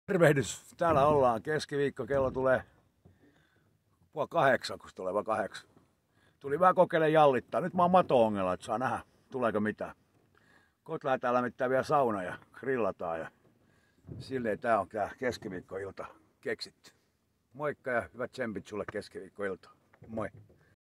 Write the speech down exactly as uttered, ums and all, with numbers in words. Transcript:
Tervehdys. Täällä ollaan. Keskiviikko, kello tulee puoli kahdeksan, kun tulee vaan kahdeksan. Tuli vähän kokeile jallittaa. Nyt mä oon mato-ongella, että saa nähdä, tuleeko mitään. Kot lähdetään lämmittää vielä sauna ja grillataan. Ja silleen tää on tää keskiviikkoilta keksitty. Moikka ja hyvät tsempit sulle keskiviikkoilta. Moi.